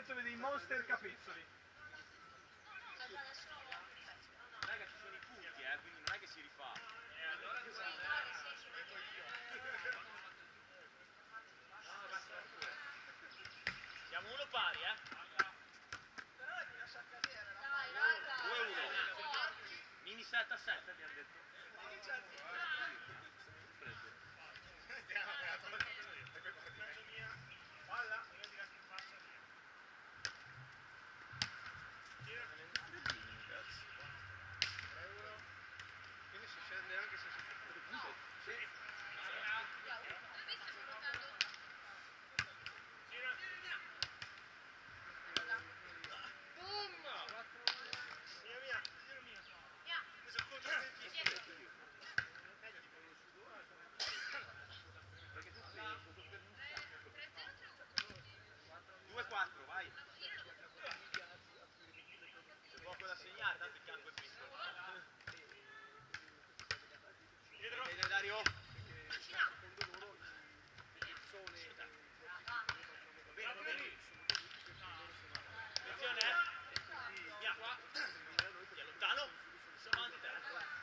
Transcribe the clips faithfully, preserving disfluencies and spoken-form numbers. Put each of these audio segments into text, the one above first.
Lorenzo vede i monster capezzoli. Raga, ci sono i punti, eh, quindi non è che si rifà. E allora siamo uno pari, eh? però è una saccarriera. due a uno. Mini sette a sette abbiamo detto. Palla. Quindi si scende anche se si fa tre punti. Sì. Boom! Mia mia, tiro mio. Mi sono contro il due quattro, vai. C'è poco da segnare, tanto il campo è piccolo. Dietro. Vedi Dario? Secondo loro le persone va bene, va bene. Attenzione, eh? Via qua. Via lontano. Siamo avanti te.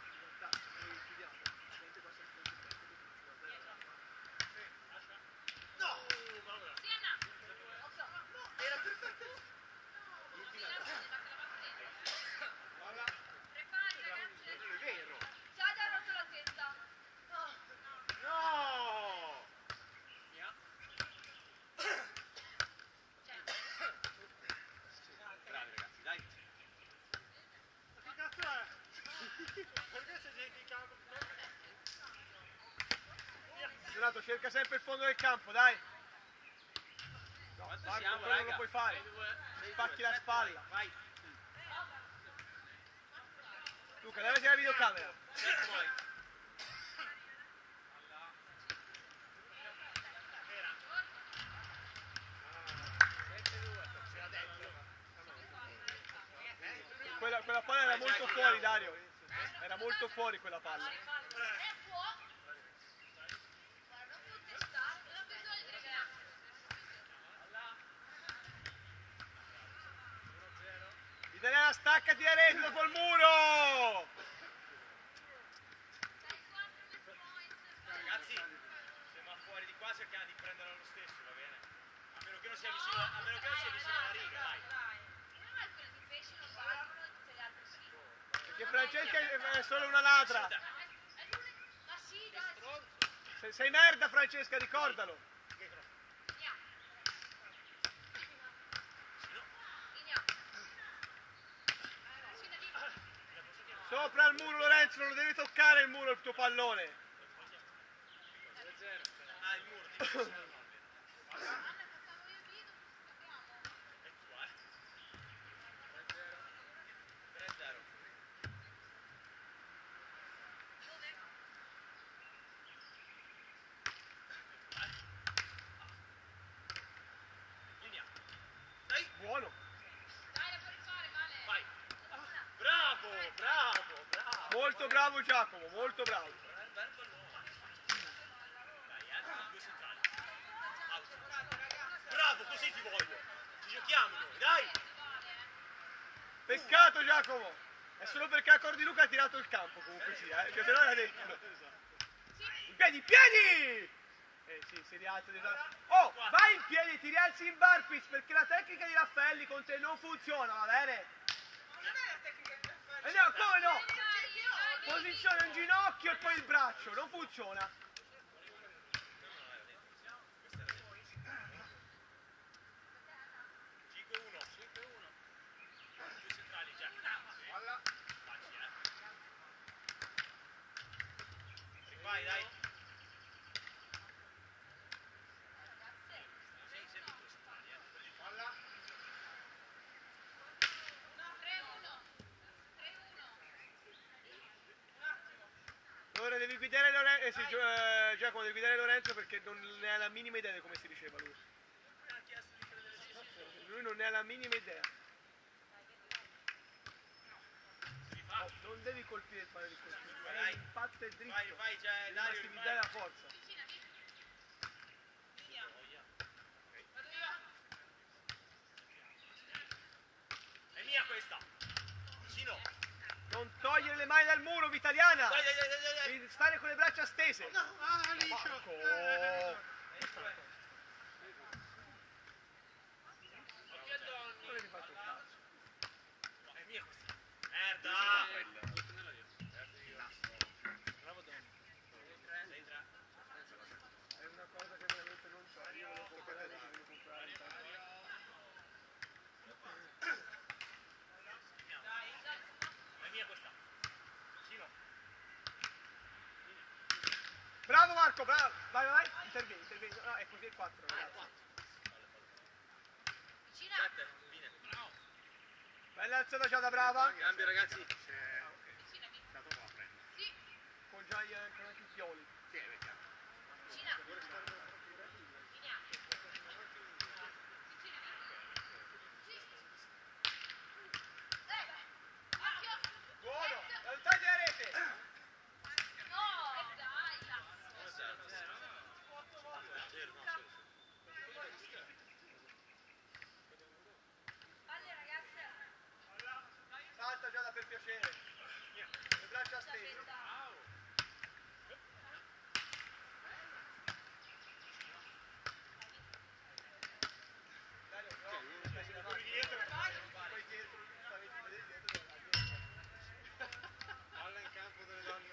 No! Era perfetto. Palla. Prepari ragazzi. Non è vero. Già già rotto la testa. No! Via. Bravi ragazzi, dai. Che cazzo è? Perché c'è gente in campo? Donato, cerca sempre il fondo del campo, dai. No, Quanto Marco, siamo, quello non raga? lo puoi fare. sei due, sei Spacchi due, la sette, spalla. Vai. Luca, levati la videocamera. Set point. Quella, quella palla era molto fuori, Dario. Era molto fuori quella palla. È fuori. Guarda, non contestare. Non bisogna dire che Italiana, staccati da retro dopo il muro! Ragazzi, se va fuori di qua cerchiamo di prenderlo lo stesso, va bene? A meno che non sia vicino, a meno che non sia vicino alla riga, dai. non è quello di pesce, lo valgono e tutte le altre sì. Perché Francesca è solo una ladra. È l'unico. Ma sì, dai. Se- Sei merda, Francesca, ricordalo. Via. Linea. Sì, da lì. Sopra il muro, Lorenzo, non lo devi toccare il muro il tuo pallone. Ah, il muro, dici. Anna, facciamo io il video, capiamo. È tua, eh? tre a zero. Dove? Linea. Dai. Buono. Dai, la puoi rifare, Vale. Vai. Bravo, bravo, bravo. Molto bravo Giacomo, molto bravo. Bel bel pallone. Dai, eh, due centrali. Out. Bravo, così ti voglio. Ci giochiamo noi, dai. Peccato Giacomo. È solo perché a Cordi Luca ha tirato il campo comunque sia, eh. Cioè, se no era dentro. In piedi, in piedi! Eh sì, si rialza di tanto. Oh, vai in piedi, ti rialzi in barpis perché la tecnica di Raffaelli con te non funziona, va bene? Non è la tecnica di Raffaele. Eh no, come no? Posizione un ginocchio e poi il braccio, non funziona. cinque a uno. cinque a uno. Due centrali già. Palla. Facci, eh. Vai, dai. Sì, sempre due centrali, eh. Palla. tre uno. tre uno. Ora devi guidare Lorenzo, eh, sì, Gio- eh, Giacomo devi guidare Lorenzo perché non ne ha la minima idea di come si diceva lui. Lui non ne ha la minima idea. Oh, non devi colpire il palo di colpire, Dai. vai, l'impatto è dritto. Vai, vai, già, Devi Dario, massimizzare la forza. Vicina, vicina. Via. Vado io. mani dal muro, Vitaliana! Dai, dai, dai, dai, dai. Devi stare con le braccia stese! No, ah, liscio. Marco. Eh, Occhio a Donny. Non hai rifatto un cazzo. No, è mia questa. Merda. Bravo Donny. sei tre. È una cosa che veramente non so, io volevo comprare, devo comprare. È mia questa. Vicino. Bravo Marco, bravo! Vai, vai, vai! Intervieni, intervieni. No, è così il quattro. Vicina. sette. Fine. Bravo. Bella alzata Giada, brava! Cambio ragazzi. Vicina, mi. Sì. Con già gli, con anche i fioli. Vicina. Finiamo. Vicina. Eh. Occhio. Buono! Alzate la rete! No. E dai, cazzo. Palle, ragazze. Salta Giada per piacere! Le braccia stese! Dai, no, spesi davanti. Poi dietro, stavi vedere dietro. Palla in campo delle donne.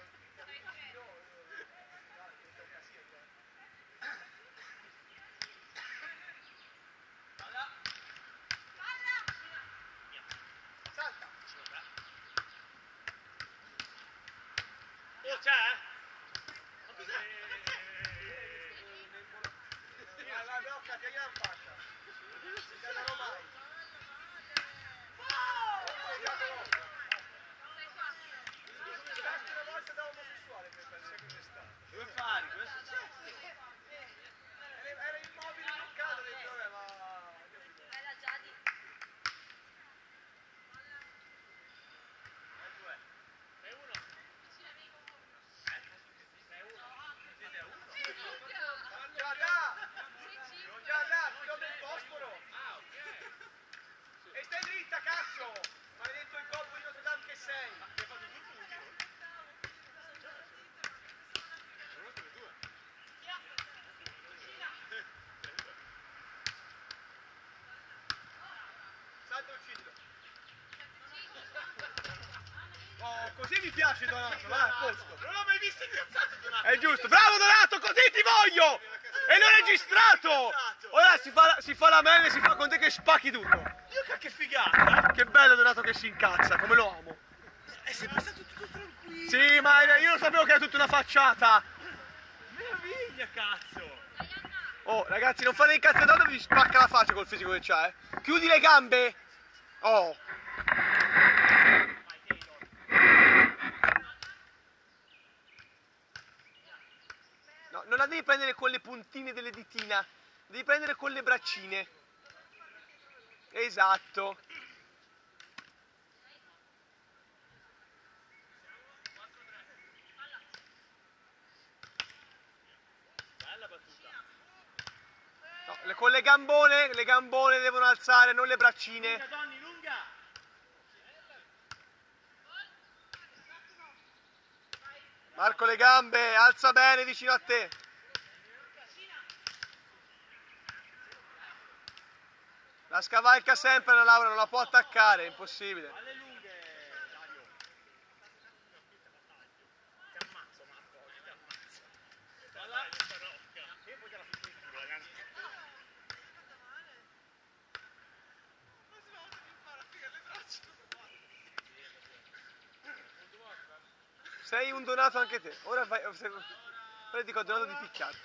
Salta! Oh, c'è? La blocca, che gran fascia! Si cadano mai! Caschi una volta da omosessuale per pensare che stato. Dove fare? Cosa è successo? Era immobile bloccato dentro, vabbè, ma... Bella Giadi. sei uno. Vicina, amico. sei uno. Siete a uno. Giada! Sei cinque. Giada, ti do del fosforo! Ah, ok. E stai dritta, cazzo! Maledetto il colpo di Notre Dame che sei! Che hai fatto tutto un giro? Salta e uccidilo! Oh, così mi piace Donato, vai, a posto! Non l'ho mai visto incazzato Donato. È giusto, bravo Donato, così ti voglio! E l'ho registrato! Ora si fa, si fa la mele e si fa con te che spacchi tutto! Dio che figata. Che bello Donato che si incazza, come lo amo! È sempre stato tutto tranquillo. Sì, ma io lo sapevo che era tutta una facciata! Meraviglia, cazzo. Oh, ragazzi, non fate incazzato, vi spacca la faccia col fisico che c'ha, eh! Chiudi le gambe! Oh! No, non la devi prendere con le puntine delle ditina, devi prendere con le braccine. Esatto. Bella battuta. No, le- con le gambone, le gambone devono alzare, non le braccine. Lunga, Donny, lunga. Marco le gambe, alza bene vicino a te. La scavalca sempre la Laura, non la può attaccare, è impossibile. Alle lunghe, Dario. Ti ammazzo, Marco, oggi ti ammazzo. Palla. E poi te la fico in culo, ragazzi. Sei un Donato anche te. Ora vai, se- ora dico a Donato di picchiarti.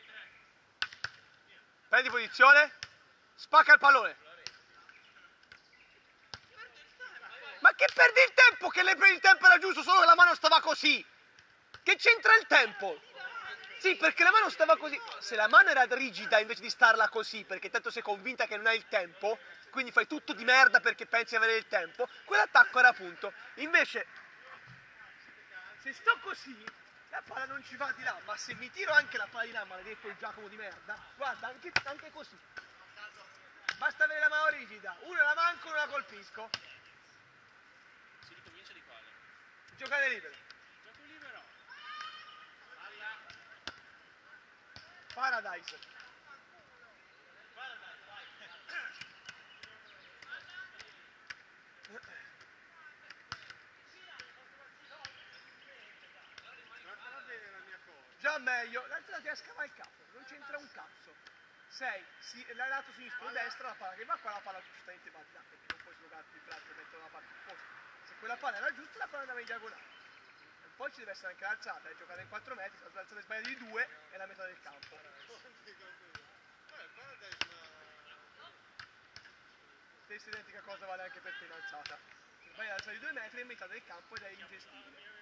Prendi posizione, spacca il pallone. Ma che perdi il tempo? Che lei per il tempo era giusto, solo che la mano stava così. Che c'entra il tempo? Sì, perché la mano stava così. Se la mano era rigida invece di starla così, perché tanto sei convinta che non hai il tempo, quindi fai tutto di merda perché pensi di avere il tempo, quell'attacco era punto. Invece, se sto così, la palla non ci va di là, ma se mi tiro anche la palla di là, maledetto il Giacomo di merda, guarda, anche, anche così. Basta avere la mano rigida, una la manco, una la colpisco. Si ricomincia di quale? giocare libero. Gioco libero. Paradise. Guarda bene la mia cosa. Già meglio, l'altra ti scava il capo, non c'entra un cazzo. sei, si, lato sinistro o destra, la palla che va qua, la palla giustamente va di là, perché non puoi slogarti il braccio e mettere la palla in posto. Se quella palla era giusta, la palla andava in diagonale. E poi ci deve essere anche l'alzata, è giocare in quattro metri, se l'alzata sbaglia di due è la metà del campo. Stessa identica cosa vale anche per te in alzata. Se sbagli l'alzata di due metri è metà del campo ed è ingestibile.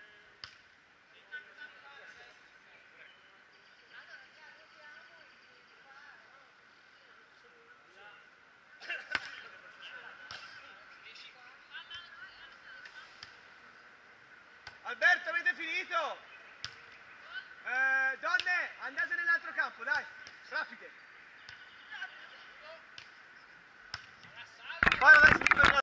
Alberto, avete finito?